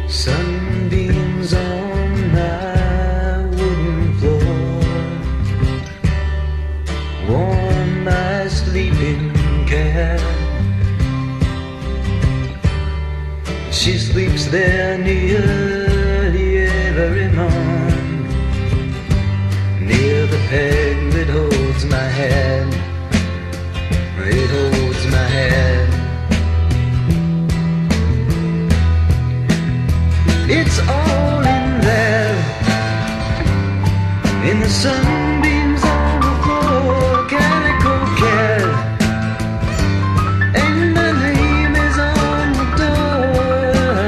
Sunbeams on my wooden floor warm my sleeping cat. She sleeps there nearly every morn, near the peg that holds my head. It holds my head. It's all in there, in the sunbeams on the floor, calico cat, and my name is on the door.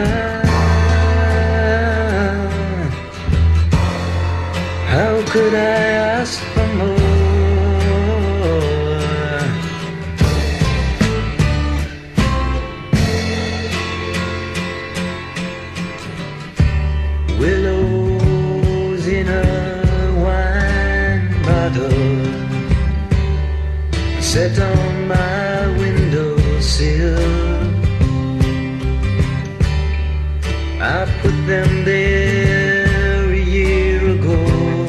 How could I ask for more? Willows in a wine bottle set on my windowsill. I put them there a year ago.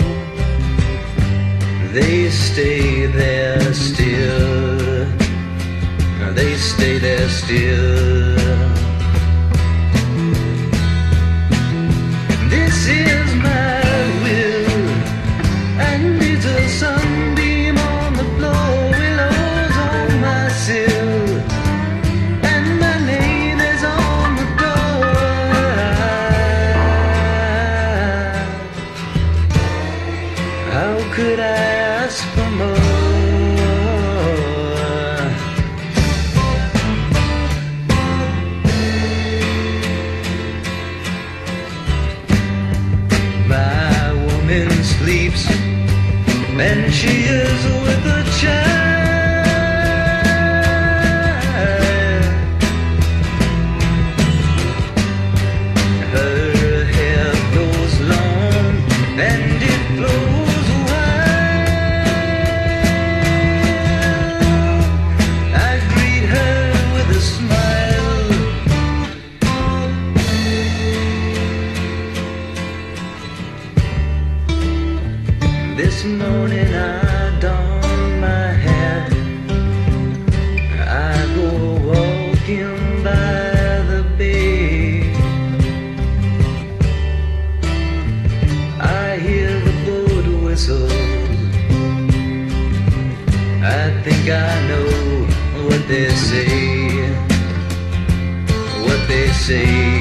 They stay there still. They stay there still. This is my will, and it's a sunbeam on the floor, willows on my sill, and my name is on the door. How could I ask for more? Sleeps, and she is with a child. Her hair goes long and it flows wild. I greet her with a smile. This morning I don my hat. I go walking by the bay. I hear the boat whistle. I think I know what they say. What they say.